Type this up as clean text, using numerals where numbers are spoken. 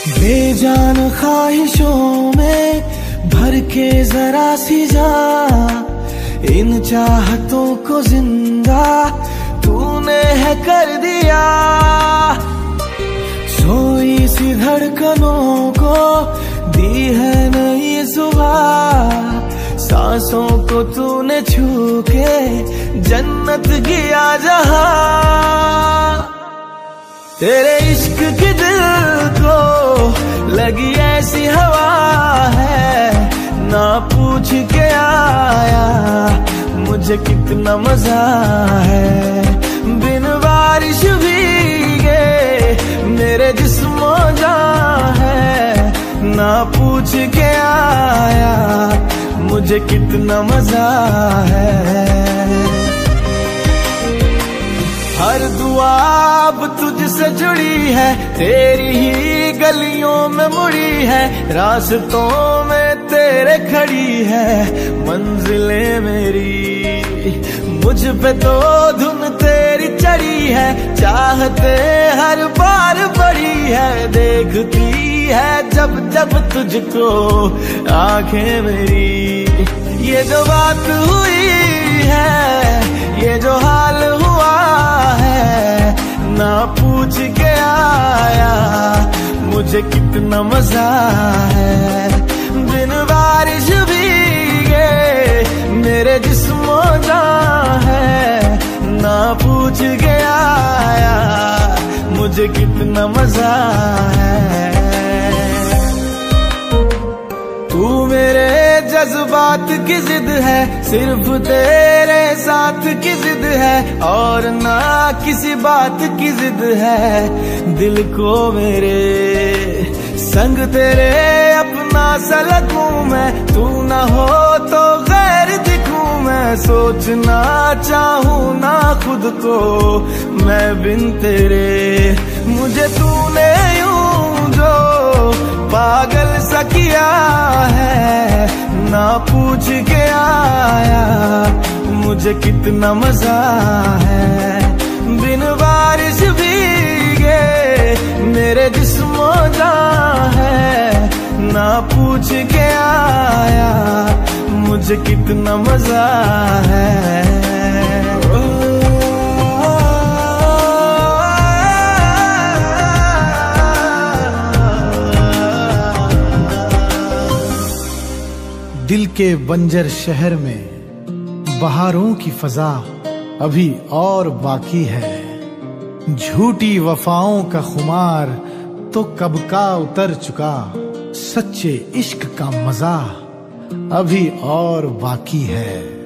बेजान ख्वाहिशों में भर के जरा सी जा, इन चाहतों को जिंदा तूने है कर दिया। सोई सी धड़कनों को दी है नई सुबह, सांसों को तूने छू के जन्नत किया जहां। तेरे इश्क की दिल को लगी ऐसी हवा है, ना पूछ के आया मुझे कितना मजा है। बिन बारिश भीगे मेरे जिस्मो जान है, ना पूछ के आया मुझे कितना मजा है। हर दुआ अब तुझसे जुड़ी है, तेरी ही गलियों में मुड़ी है, रास्तों में तेरे खड़ी है मंजिलें मेरी। मुझ पे तो धुन तेरी चढ़ी है, चाहते हर बार बड़ी है, देखती है जब जब तुझको आंखें मेरी। ये जो बात हुई है, ये जो हाल हुआ है, ना पूछ के आया मुझे कितना मजा है। बिन बारिश भीगे मेरे जिस्मो जान है, ना पूछ के आया मुझे कितना मजा है। तू मेरे जज्बात की जिद है, सिर्फ तेरे साथ की जिद है, और ना किसी बात की जिद है। दिल को मेरे संग तेरे अपना सा लगूं मैं, तू ना हो तो गैर दिखूं मैं। सोचना चाहूं ना खुद को मैं बिन तेरे, मुझे तूने यूं जो पागल सा किया है, ना पूछ के आया मुझे कितना मजा है। बिन बारिश भीगे मेरे जिस्मो जान है, ना पूछ के आया मुझे कितना मजा है। दिल के बंजर शहर में बहारों की फजा अभी और बाकी है, झूठी वफाओं का खुमार तो कब का उतर चुका, सच्चे इश्क का मजा अभी और बाकी है।